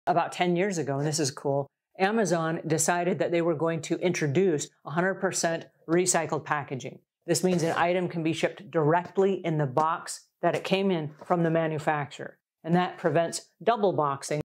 about 10 years ago, and this is cool, Amazon decided that they were going to introduce 100% recycled packaging. This means an item can be shipped directly in the box that it came in from the manufacturer, and that prevents double boxing